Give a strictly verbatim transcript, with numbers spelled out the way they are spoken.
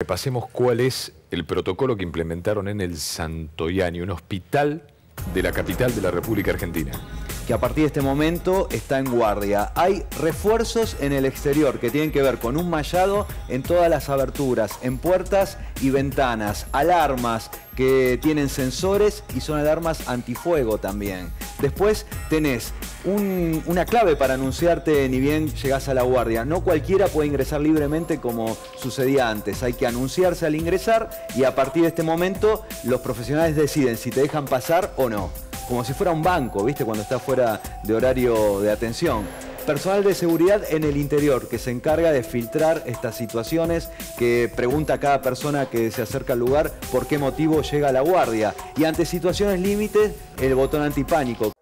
repasemos cuál es el protocolo que implementaron en el Santoyani, un hospital de la capital de la República Argentina. Que a partir de este momento está en guardia. Hay refuerzos en el exterior que tienen que ver con un mallado en todas las aberturas, en puertas y ventanas, alarmas que tienen sensores y son alarmas antifuego también. Después tenés un, una clave para anunciarte ni bien llegás a la guardia. No cualquiera puede ingresar libremente como sucedía antes. Hay que anunciarse al ingresar y a partir de este momento los profesionales deciden si te dejan pasar o no. Como si fuera un banco, ¿viste? Cuando está fuera de horario de atención. Personal de seguridad en el interior que se encarga de filtrar estas situaciones, que pregunta a cada persona que se acerca al lugar por qué motivo llega a la guardia. Y ante situaciones límites, el botón antipánico.